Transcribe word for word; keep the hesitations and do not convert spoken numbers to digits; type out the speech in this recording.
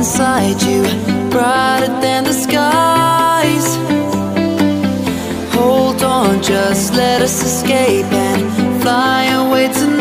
inside you, brighter than the skies. Hold on, just let us escape and fly away tonight.